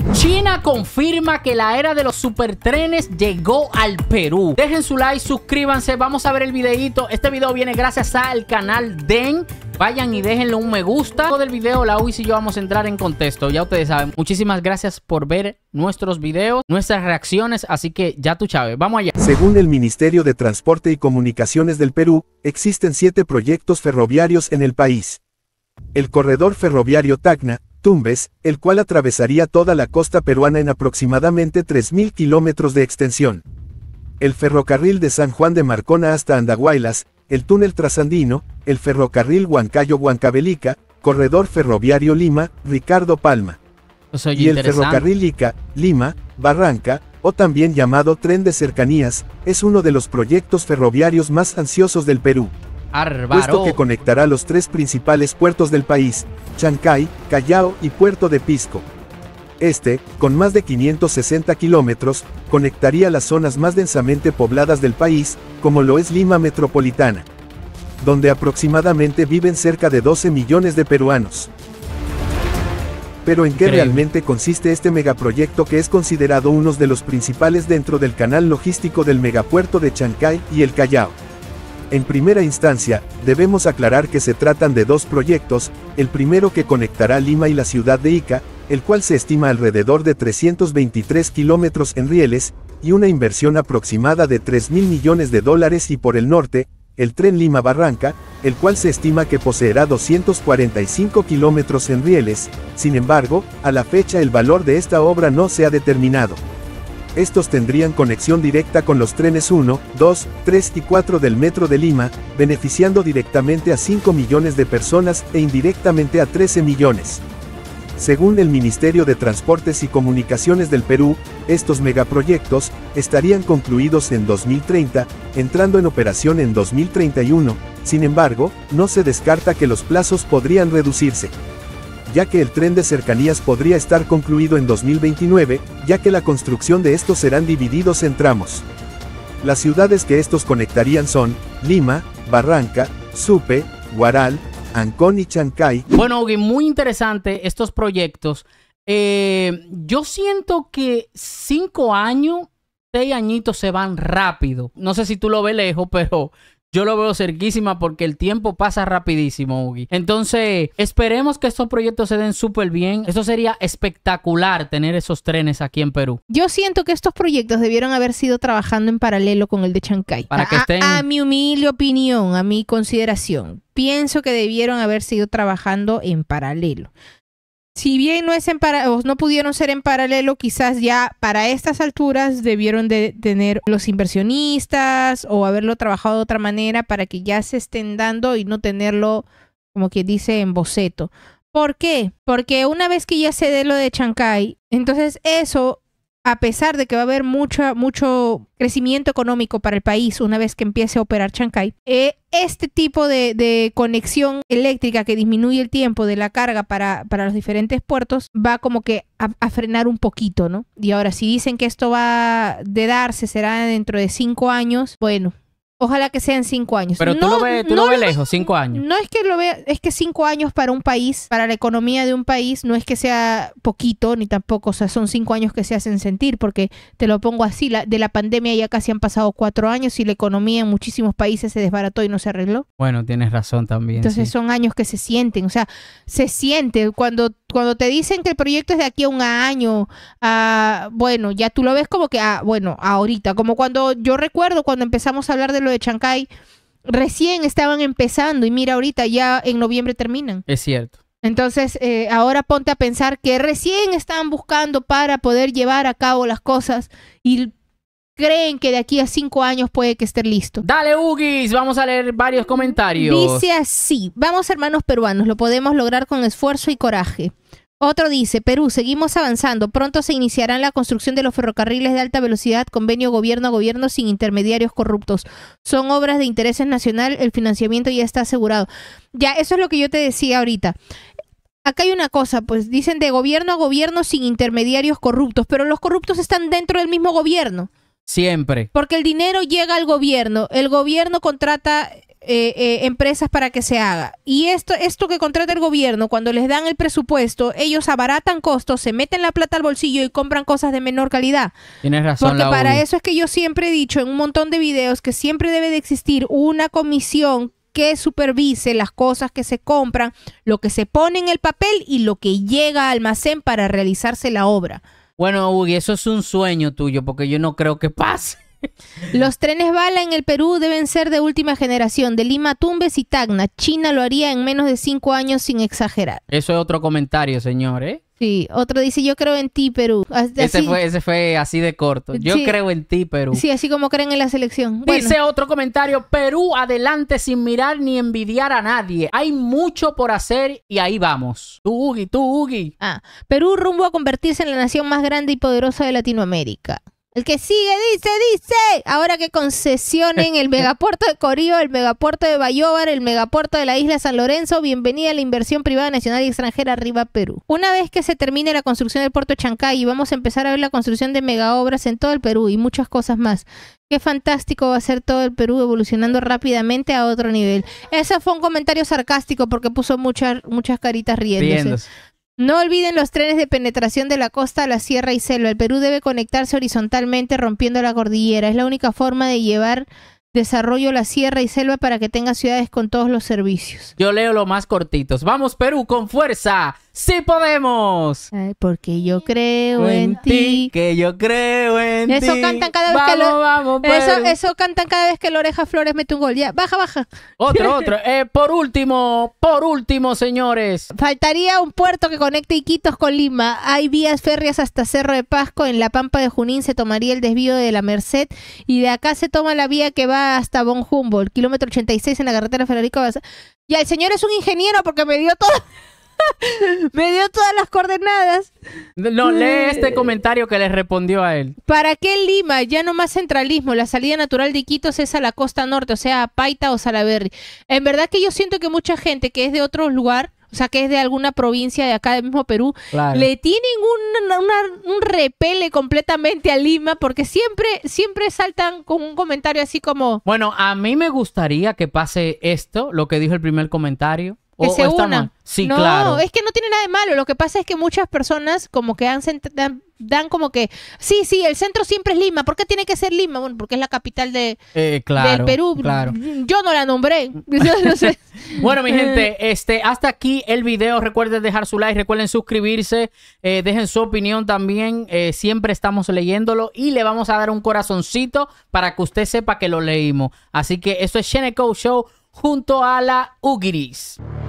China confirma que la era de los supertrenes llegó al Perú. Dejen su like, suscríbanse, vamos a ver el videito. Este video viene gracias al canal DEN. Vayan y déjenle un me gusta. Todo el video, la UIS y yo vamos a entrar en contexto. Ya ustedes saben. Muchísimas gracias por ver nuestros videos, nuestras reacciones. Así que ya tú sabes. Vamos allá. Según el Ministerio de Transporte y Comunicaciones del Perú, existen 7 proyectos ferroviarios en el país. El corredor ferroviario Tacna-Tumbes, el cual atravesaría toda la costa peruana en aproximadamente 3.000 kilómetros de extensión. El ferrocarril de San Juan de Marcona hasta Andahuaylas, el túnel trasandino, el ferrocarril Huancayo-Huancavelica, corredor ferroviario Lima-Ricardo Palma. Y el ferrocarril Ica-Lima-Barranca, o también llamado tren de cercanías, es uno de los proyectos ferroviarios más ansiosos del Perú. Puesto que conectará los 3 principales puertos del país, Chancay, Callao y Puerto de Pisco. Este, con más de 560 kilómetros, conectaría las zonas más densamente pobladas del país, como lo es Lima Metropolitana, donde aproximadamente viven cerca de 12 millones de peruanos. Pero ¿en qué realmente consiste este megaproyecto que es considerado uno de los principales dentro del canal logístico del megapuerto de Chancay y el Callao? En primera instancia, debemos aclarar que se tratan de 2 proyectos, el primero que conectará Lima y la ciudad de Ica, el cual se estima alrededor de 323 kilómetros en rieles, y una inversión aproximada de $3.000 millones, y por el norte, el tren Lima-Barranca, el cual se estima que poseerá 245 kilómetros en rieles. Sin embargo, a la fecha el valor de esta obra no se ha determinado. Estos tendrían conexión directa con los trenes 1, 2, 3 y 4 del Metro de Lima, beneficiando directamente a 5 millones de personas e indirectamente a 13 millones. Según el Ministerio de Transportes y Comunicaciones del Perú, estos megaproyectos estarían concluidos en 2030, entrando en operación en 2031, sin embargo, no se descarta que los plazos podrían reducirse, ya que el tren de cercanías podría estar concluido en 2029, ya que la construcción de estos serán divididos en tramos. Las ciudades que estos conectarían son Lima, Barranca, Supe, Huaral, Ancón y Chancay. Bueno, Hugo, muy interesante estos proyectos. Yo siento que 5 años, 6 añitos se van rápido. No sé si tú lo ves lejos, pero yo lo veo cerquísima porque el tiempo pasa rapidísimo, Hugo. Entonces, esperemos que estos proyectos se den súper bien. Esto sería espectacular tener esos trenes aquí en Perú. Yo siento que estos proyectos debieron haber sido trabajando en paralelo con el de Chancay. Para que estén... a mi humilde opinión, a mi consideración, pienso que debieron haber sido trabajando en paralelo. Si bien no pudieron ser en paralelo, quizás ya para estas alturas debieron de tener los inversionistas o haberlo trabajado de otra manera para que ya se estén dando y no tenerlo, como que dice, en boceto. ¿Por qué? Porque una vez que ya se dé lo de Chancay, entonces eso, a pesar de que va a haber mucho crecimiento económico para el país una vez que empiece a operar Chancay, este tipo de conexión eléctrica que disminuye el tiempo de la carga para los diferentes puertos va como que a frenar un poquito, ¿no? Y ahora, si dicen que esto va de darse, será dentro de 5 años, bueno, ojalá que sean 5 años. Pero tú lo ves lejos, 5 años. No es que lo vea, es que 5 años para un país, para la economía de un país, no es que sea poquito, ni tampoco, o sea, son 5 años que se hacen sentir, porque te lo pongo así, de la pandemia ya casi han pasado 4 años y la economía en muchísimos países se desbarató y no se arregló. Bueno, tienes razón también. Entonces sí, son años que se sienten, o sea, se siente cuando te dicen que el proyecto es de aquí a un año, bueno, ya tú lo ves como que, bueno, ahorita, como cuando yo recuerdo cuando empezamos a hablar de lo de Chancay, recién estaban empezando y mira, ahorita ya en noviembre terminan. Es cierto. Entonces, ahora ponte a pensar que recién estaban buscando para poder llevar a cabo las cosas y creen que de aquí a 5 años puede que esté listo. Dale, Ugis, vamos a leer varios comentarios. Dice así: vamos, hermanos peruanos, lo podemos lograr con esfuerzo y coraje. Otro dice: Perú, seguimos avanzando. Pronto se iniciará la construcción de los ferrocarriles de alta velocidad, convenio gobierno a gobierno sin intermediarios corruptos. Son obras de interés nacional, el financiamiento ya está asegurado. Ya, eso es lo que yo te decía ahorita. Acá hay una cosa, pues dicen de gobierno a gobierno sin intermediarios corruptos, pero los corruptos están dentro del mismo gobierno. Siempre. Porque el dinero llega al gobierno, el gobierno contrata empresas para que se haga. Y esto que contrata el gobierno, cuando les dan el presupuesto, ellos abaratan costos, se meten la plata al bolsillo y compran cosas de menor calidad. Tienes razón, Porque para Lauri. eso es que yo siempre he dicho en un montón de videos que siempre debe de existir una comisión que supervise las cosas que se compran, lo que se pone en el papel y lo que llega al almacén para realizarse la obra. Bueno, Ugi, eso es un sueño tuyo, porque yo no creo que pase. Los trenes bala en el Perú deben ser de última generación, de Lima a Tumbes y Tacna. China lo haría en menos de 5 años sin exagerar. Eso es otro comentario, señor, ¿eh? Sí, otro dice, yo creo en ti, Perú. Ese fue así de corto. Yo Sí. creo en ti, Perú. Sí, así como creen en la selección. Bueno, Dice otro comentario, Perú adelante sin mirar ni envidiar a nadie. Hay mucho por hacer y ahí vamos. Tú, Ugi. Perú rumbo a convertirse en la nación más grande y poderosa de Latinoamérica. El que sigue dice, ahora que concesionen el megapuerto de Corío, el megapuerto de Bayóvar, el megapuerto de la isla San Lorenzo, bienvenida a la inversión privada nacional y extranjera arriba Perú. Una vez que se termine la construcción del puerto de Chancay, vamos a empezar a ver la construcción de megaobras en todo el Perú y muchas cosas más. Qué fantástico va a ser todo el Perú evolucionando rápidamente a otro nivel. Ese fue un comentario sarcástico porque puso muchas caritas riéndose. No olviden los trenes de penetración de la costa a la sierra y selva. El Perú debe conectarse horizontalmente rompiendo la cordillera. Es la única forma de llevar desarrollo a la sierra y selva para que tenga ciudades con todos los servicios. Yo leo los más cortitos. Vamos, Perú, con fuerza. ¡Sí podemos! Ay, porque yo creo en ti. Que yo creo en ti. Eso cantan cada vez que Vamos, Perú. Eso cantan cada vez que la Oreja Flores mete un gol. Ya, baja. Otro. Por último, señores. Faltaría un puerto que conecte Iquitos con Lima. Hay vías férreas hasta Cerro de Pasco. En la Pampa de Junín se tomaría el desvío de la Merced. Y de acá se toma la vía que va hasta Von Humboldt, kilómetro 86 en la carretera Federico Baza. Y el señor es un ingeniero porque me dio todo. Me dio todas las coordenadas. No, lee este comentario que le respondió a él. ¿Para qué Lima? Ya no más centralismo. La salida natural de Iquitos es a la costa norte, o sea, a Paita o Salaberry. En verdad que yo siento que mucha gente que es de otro lugar, o sea, que es de alguna provincia de acá del mismo Perú, Claro. le tienen un repele completamente a Lima porque siempre saltan con un comentario así como... Bueno, a mí me gustaría que pase esto, lo que dijo el primer comentario. Que se está unan. mal. Sí, no, claro. es que no tiene nada de malo. Lo que pasa es que muchas personas como que dan como que... Sí, el centro siempre es Lima. ¿Por qué tiene que ser Lima? Bueno, porque es la capital Claro, del Perú. Claro. Yo no la nombré. No sé. Bueno, mi gente, hasta aquí el video. Recuerden dejar su like, recuerden suscribirse, dejen su opinión también. Siempre estamos leyéndolo y le vamos a dar un corazoncito para que usted sepa que lo leímos. Así que esto es Sheneco Show junto a la Ugiris.